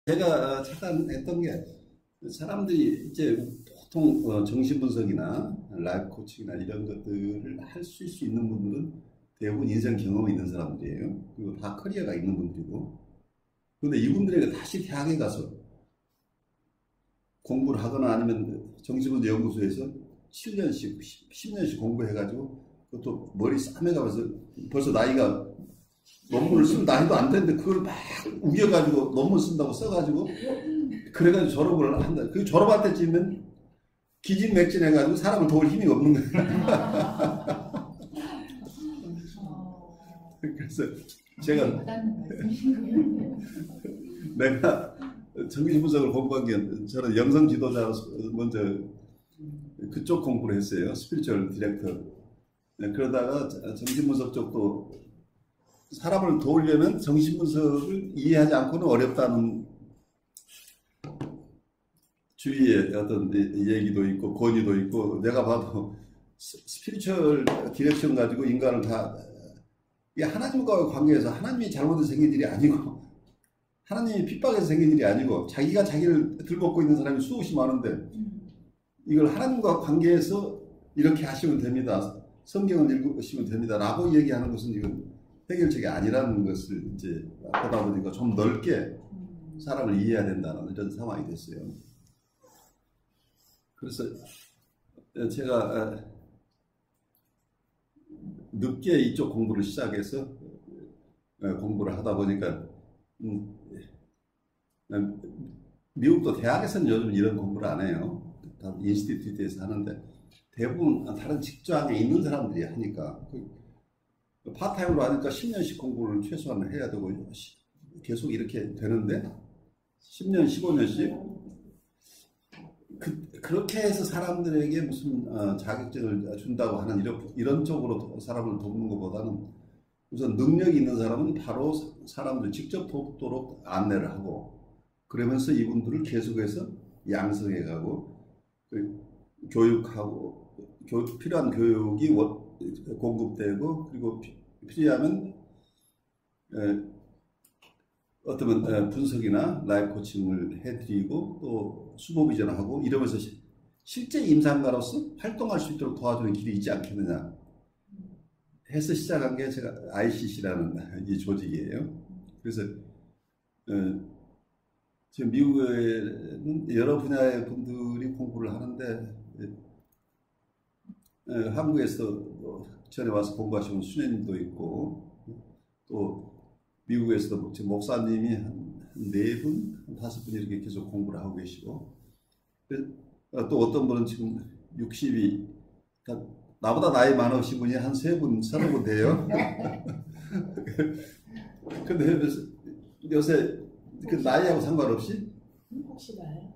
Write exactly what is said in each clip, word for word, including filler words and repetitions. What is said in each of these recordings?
제가 착안했던 게 사람들이 이제 보통 어, 정신분석이나 라이프 코칭이나 이런 것들을 할 수 있는 분들은 대부분 인생 경험이 있는 사람들이에요. 그리고 다 커리어가 있는 분들이고. 그런데 이분들에게 다시 대학에 가서 공부를 하거나 아니면 정신분석 연구소에서 칠 년씩, 십 년씩 공부해가지고 그것도 머리 싸매가면서 벌써 나이가 논문을 쓸 나이도 안 됐는데 그걸 막 우겨가지고 논문 쓴다고 써가지고 그래가지고 졸업을 한다. 그 졸업할 때쯤은 기진맥진해가지고 사람을 도울 힘이 없는 거예요. 그래서 제가 내가 정신분석을 공부한 게 저는 영성 지도자로서 먼저 그쪽 공부를 했어요. 스피리추얼 디렉터. 그러다가 정신분석 쪽도 사람을 도우려면 정신분석을 이해하지 않고는 어렵다는 주위에 어떤 얘기도 있고 권유도 있고 내가 봐도 스피리추얼 디렉션 가지고 인간을 다 이게 하나님과의 관계에서 하나님이 잘못해서 생긴 일이 아니고 하나님이 핍박해서 생긴 일이 아니고 자기가 자기를 들먹고 있는 사람이 수없이 많은데 이걸 하나님과 관계에서 이렇게 하시면 됩니다. 성경을 읽으시면 됩니다. 라고 얘기하는 것은 이건 해결책이 아니라는 것을 이제 보다 보니까 좀 넓게 사람을 이해해야 된다는 이런 상황이 됐어요. 그래서 제가 늦게 이쪽 공부를 시작해서 공부를 하다 보니까 미국도 대학에서는 요즘 이런 공부를 안 해요. 다 인스티튜트에서 하는데 대부분 다른 직장에 있는 사람들이 하니까 파타임으로 하니까 십 년씩 공부를 최소한 해야 되고 계속 이렇게 되는데 십 년, 십오 년씩 그, 그렇게 해서 사람들에게 무슨 어, 자격증을 준다고 하는 이런, 이런 쪽으로 사람을 돕는 것보다는 우선 능력이 있는 사람은 바로 사람들 직접 돕도록 안내를 하고 그러면서 이분들을 계속해서 양성해가고 교육하고 교, 필요한 교육이 공급되고 그리고 필요하면 에, 어떤 분석이나 라이프 코칭을 해드리고 또 수보비전을 하고 이러면서 시, 실제 임상가로서 활동할 수 있도록 도와주는 길이 있지 않겠느냐 해서 시작한 게 제가 아이씨씨라는 이 조직이에요. 그래서 어, 지금 미국에는 여러 분야의 분들이 공부를 하는데 어, 한국에서 전에 와서 공부하시는 수녀님도 있고 또 미국에서도 지금 목사님이 한 네 분, 한 다섯 분 이렇게 계속 공부를 하고 계시고 또 어떤 분은 지금 육십이 나보다 나이 많으신 분이 한 세 분, 서너 분 돼요. 근데 요새 그 나이하고 상관없이 혹시 봐요.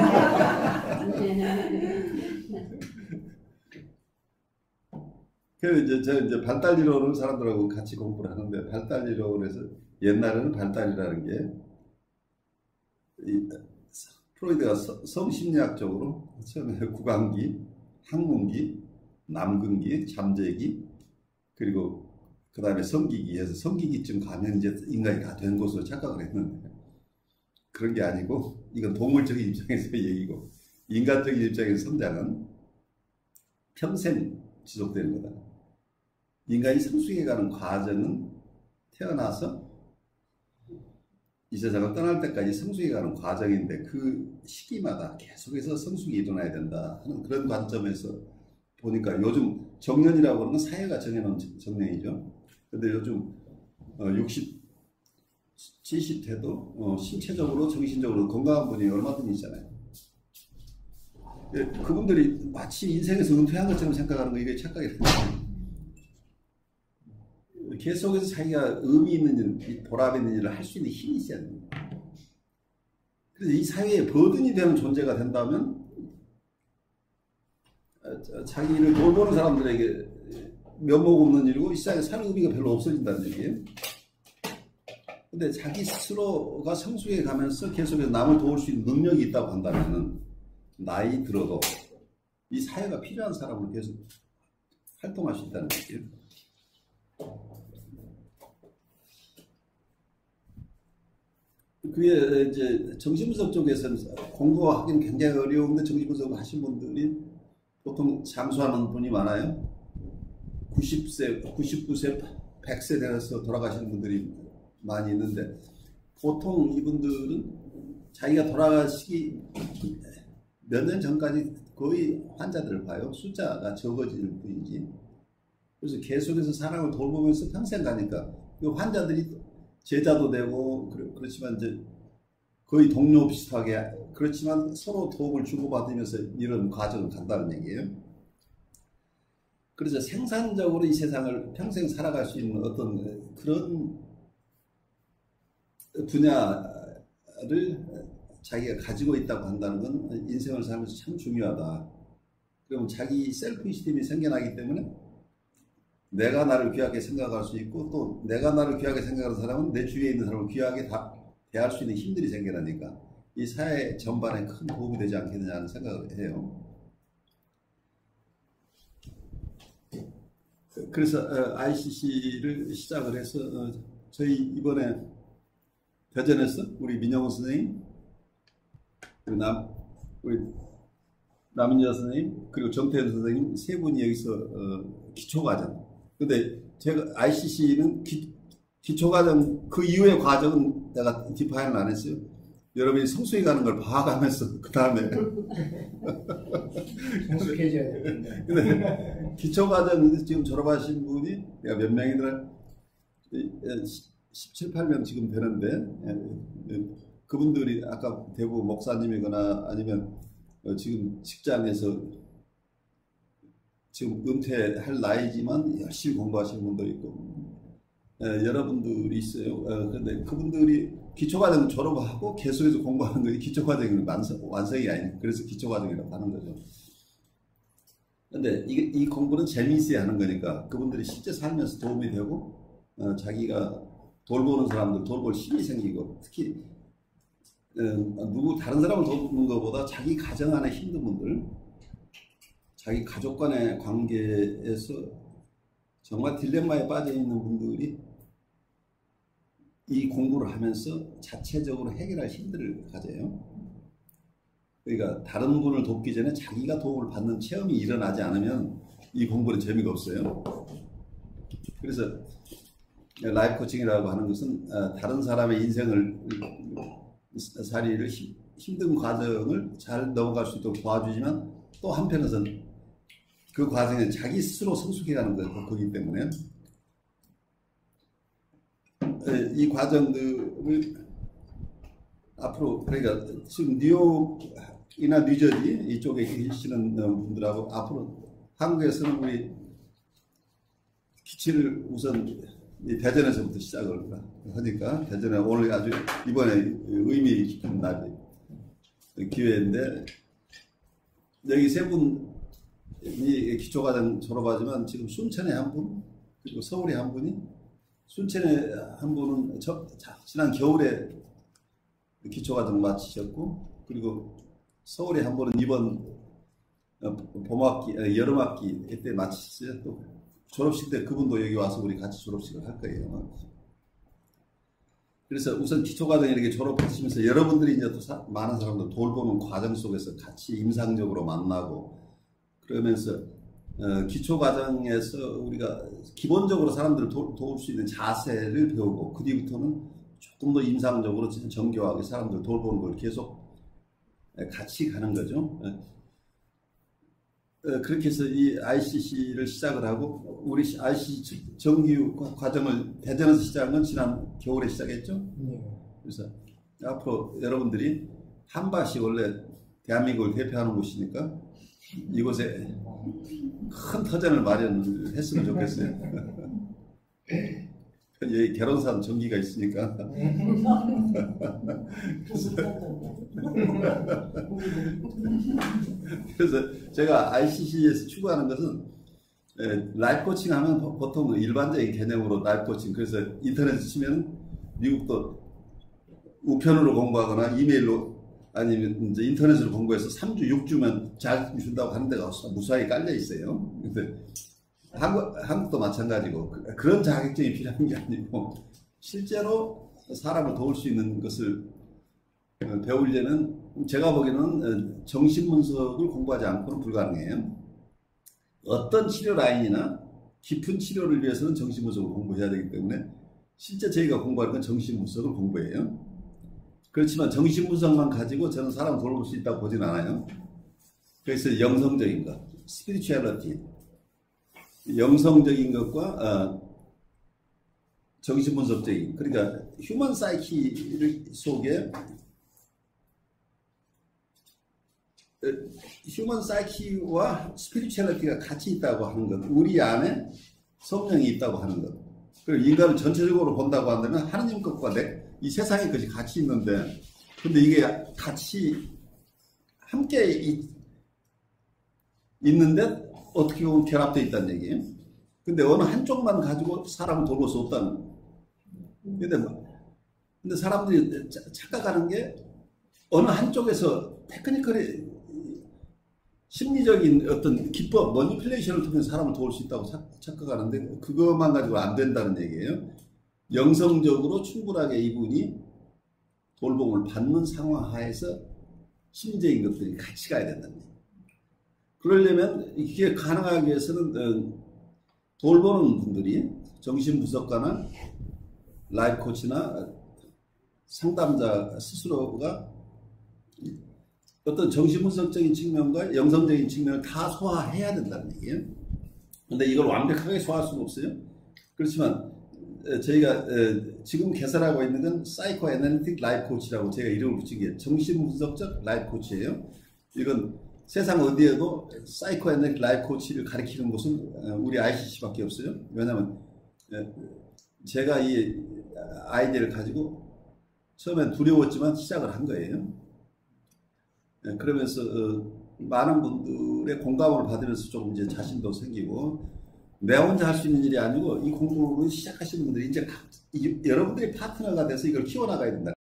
그래서 이제 저 이제 발달이론을 사람들하고 같이 공부를 하는데 발달이론에서 옛날에는 발달이라는 게 이, 프로이드가 성심리학적으로 처음에 구강기, 항문기, 남근기, 잠재기 그리고 그 다음에 성기기에서 성기기쯤 가면 이제 인간이 다 된 것으로 착각을 했는데 그런 게 아니고 이건 동물적인 입장에서 얘기고 인간적인 입장에서 성장은 평생 지속되는 거다. 인간이 성숙해 가는 과정은 태어나서 이 세상을 떠날 때까지 성숙해 가는 과정인데 그 시기마다 계속해서 성숙이 일어나야 된다 하는 그런 관점에서 보니까 요즘 정년이라고 하는 건 사회가 정해놓은 정년이죠. 근데 요즘 육십, 칠십 대도 신체적으로 정신적으로 건강한 분이 얼마든지 있잖아요. 그분들이 마치 인생에서 은퇴한 것처럼 생각하는 거 이게 착각이에요. 계속해서 자기가 의미 있는 일, 보람 있는 일을 할 수 있는 힘이 있어야 됩니다. 그래서 이 사회에 버든이 되는 존재가 된다면 자기를 돌보는 사람들에게 면목 없는 일이고 이 세상에 사는 의미가 별로 없어진다는 얘기예요. 근데 자기 스스로가 성숙해 가면서 계속해서 남을 도울 수 있는 능력이 있다고 한다면 나이 들어도 이 사회가 필요한 사람으로 계속 활동할 수 있다는 얘기예요. 그게 이제 정신분석 쪽에서는 공부하기는 굉장히 어려운데 정신분석 하신 분들이 보통 잠수하는 분이 많아요. 구십 세, 구십구 세, 백 세 되어서 돌아가시는 분들이 많이 있는데 보통 이분들은 자기가 돌아가시기 몇 년 전까지 거의 환자들을 봐요. 숫자가 적어질 뿐이지. 그래서 계속해서 사람을 돌보면서 평생 가니까 그 환자들이 제자도 되고 그렇지만 이제 거의 동료 비슷하게 그렇지만 서로 도움을 주고받으면서 이런 과정을 간다는 얘기예요. 그래서 생산적으로 이 세상을 평생 살아갈 수 있는 어떤 그런 분야를 자기가 가지고 있다고 한다는 건 인생을 살면서 참 중요하다. 그러면 자기 셀프 이스템이 생겨나기 때문에 내가 나를 귀하게 생각할 수 있고 또 내가 나를 귀하게 생각하는 사람은 내 주위에 있는 사람을 귀하게 다 대할 수 있는 힘들이 생겨나니까 이 사회 전반에 큰 도움이 되지 않겠느냐는 생각을 해요. 그래서 아이씨씨를 시작을 해서 저희 이번에 대전에서 우리 민영훈 선생님, 그리고 남, 우리 남인자 선생님, 그리고 정태현 선생님 세 분이 여기서 어, 기초과정. 근데 제가 아이씨씨는 기, 기초과정 그 이후의 과정은 내가 디파인을 안 했어요. 여러분이 성수에 가는 걸 봐가면서 그 다음에 성숙해져야 되는데. 근데 기초과정 지금 졸업하신 분이 내가 몇 명이더라? 십칠, 팔 명 지금 되는데 그분들이 아까 대부분 목사님이거나 아니면 지금 직장에서 지금 은퇴할 나이지만 열심히 공부하시는 분도 있고 여러분들이 있어요. 그런데 그분들이 기초과정 졸업하고 계속해서 공부하는 것이 기초과정이 완성, 완성이 아니에요. 그래서 기초과정이라고 하는 거죠. 근데 이, 이 공부는 재미있어야 하는 거니까 그분들이 실제 살면서 도움이 되고 어, 자기가 돌보는 사람들 돌볼 힘이 생기고 특히 어, 누구 다른 사람을 돌보는 것보다 자기 가정 안에 힘든 분들 자기 가족 간의 관계에서 정말 딜레마에 빠져 있는 분들이 이 공부를 하면서 자체적으로 해결할 힘들을 가져요. 그러니까 다른 분을 돕기 전에 자기가 도움을 받는 체험이 일어나지 않으면 이 공부는 재미가 없어요. 그래서 라이프 코칭이라고 하는 것은 다른 사람의 인생을 살이를 힘든 과정을 잘 넘어갈 수 있도록 도와주지만 또 한편에서는 그 과정에 자기 스스로 성숙해가는 거기 때문에 이 과정들을 앞으로 그러니까 지금 뉴욕이나 뉴저지 이쪽에 계시는 분들하고 앞으로 한국에서는 우리 기치를 우선 대전에서부터 시작을 하니까 대전에 오늘 아주 이번에 의미 깊은 날이 기회인데 여기 세 분이 기초과정 졸업하지만 지금 순천에 한 분 그리고 서울에 한 분이 순천에 한 분은 저, 지난 겨울에 기초과정 마치셨고 그리고 서울에 한 분은 이번 봄학기 여름학기 때 마치셨어요. 또 졸업식 때 그분도 여기 와서 우리 같이 졸업식을 할 거예요. 그래서 우선 기초과정 이렇게 졸업하시면서 여러분들이 이제 또 사, 많은 사람들 돌보는 과정 속에서 같이 임상적으로 만나고 그러면서 어, 기초과정에서 우리가 기본적으로 사람들을 도, 도울 수 있는 자세를 배우고 그 뒤부터는 조금 더 임상적으로 정교하게 사람들 돌보는 걸 계속 같이 가는 거죠. 그렇게 해서 이 아이씨씨를 시작을 하고 우리 아이씨씨 정규 과정을 대전에서 시작한 건 지난 겨울에 시작했죠. 네. 그래서 앞으로 여러분들이 한밭이 원래 대한민국을 대표하는 곳이니까 이곳에 큰 터전을 마련했으면 좋겠어요. 여기 계론산 전기가 있으니까. 그래서, 그래서 제가 아이씨씨에서 추구하는 것은 라이프 코칭 하면 보통 일반적인 개념으로 라이프 코칭 그래서 인터넷에 치면 미국도 우편으로 공부하거나 이메일로 아니면 이제 인터넷으로 공부해서 삼 주, 육 주면 잘 준다고 하는 데가 무수하게 깔려 있어요. 근데 한국, 한국도 마찬가지고 그런 자격증이 필요한 게 아니고 실제로 사람을 도울 수 있는 것을 어, 배우려면 제가 보기에는 어, 정신분석을 공부하지 않고는 불가능해요. 어떤 치료 라인이나 깊은 치료를 위해서는 정신분석을 공부해야 되기 때문에 실제 저희가 공부하는 건 정신분석을 공부해요. 그렇지만 정신분석만 가지고 저는 사람을 돌볼 수 있다고 보진 않아요. 그래서 영성적인 것, 스피리추얼리티, 영성적인 것과 어, 정신분석적인, 그러니까 휴먼 사이키 속에 휴먼 사이키와 스피리추얼리티가 같이 있다고 하는 것, 우리 안에 성령이 있다고 하는 것, 그리고 인간을 전체적으로 본다고 한다면 하느님 것과 내, 이 세상의 것이 같이 있는데, 근데 이게 같이 함께 이, 있는데 어떻게 보면 결합되어 있다는 얘기예요. 근데 어느 한쪽만 가지고 사람을 돌볼 수 없다는 거예요. 근데, 근데 사람들이 착각하는 게 어느 한쪽에서 테크니컬이 심리적인 어떤 기법, 머니플레이션을 통해서 사람을 도울 수 있다고 착각하는데 그것만 가지고 안 된다는 얘기예요. 영성적으로 충분하게 이분이 돌봄을 받는 상황 하에서 심리적인 것들이 같이 가야 된다는 얘기예요. 그러려면 이게 가능하기 위해서는 돌보는 분들이 정신분석가나 라이프 코치나 상담자 스스로가 어떤 정신분석적인 측면과 영성적인 측면을 다 소화해야 된다는 얘기예요. 근데 이걸 완벽하게 소화할 수는 없어요. 그렇지만 저희가 지금 개설하고 있는 건 사이코 애널리틱 라이프 코치라고 제가 이름을 붙인 게 정신분석적 라이프 코치예요. 이건 세상 어디에도 사이코 애널리틱 라이프 코치를 가리키는 곳은 우리 아이씨씨밖에 없어요. 왜냐하면 제가 이 아이디어를 가지고 처음엔 두려웠지만 시작을 한 거예요. 그러면서 많은 분들의 공감을 받으면서 조금 이제 자신도 생기고, 내 혼자 할 수 있는 일이 아니고 이 공부를 시작하시는 분들이 이제 여러분들이 파트너가 돼서 이걸 키워나가야 된다.